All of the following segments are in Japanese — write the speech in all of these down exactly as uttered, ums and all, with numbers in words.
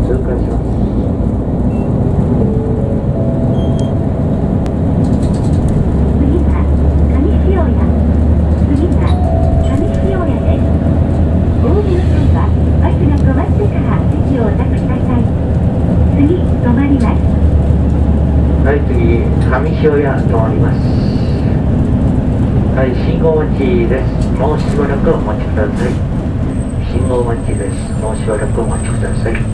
通過します。 次は上塩屋。次は上塩屋です。合流の際はバスが止まってから席をお立ちください。次止まります。 はい、次、上塩屋止まります。はい、信号待ちです。もうしばらくお待ちください。信号待ちです。もうしばらくお待ちください。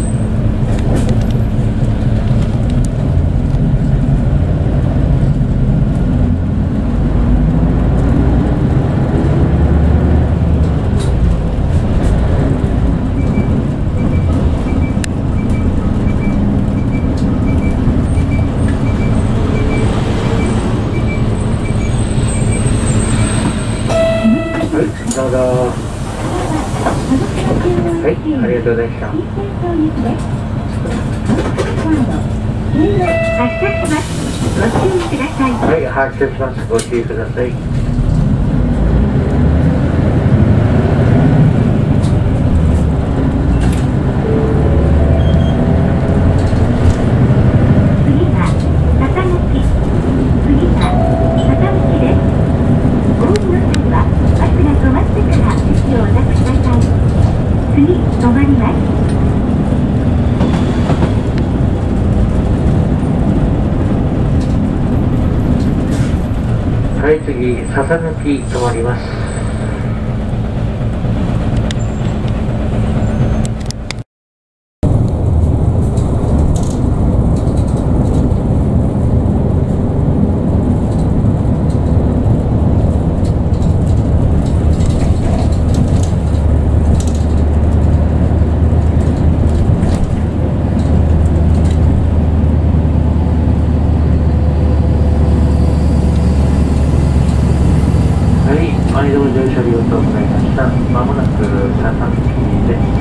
どうぞ。はい、ありがとうございました。 発車します。ご注意ください。 はい、発車します。ご注意ください。 次は坂道。次は坂道です。合流の際はバスが止まってから席をお立ちください。次止まります。 はい、次、笹抜き止まります。毎度乗車ありがとうございました。まもなく笹抜きです。